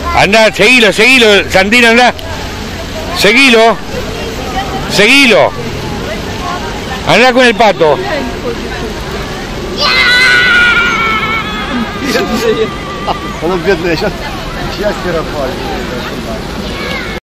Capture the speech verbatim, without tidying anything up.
Andá, seguilo, seguilo, Sandino, andá. Seguilo. Seguilo. Andá con el pato. Воно бідне, зараз, зараз перепалює.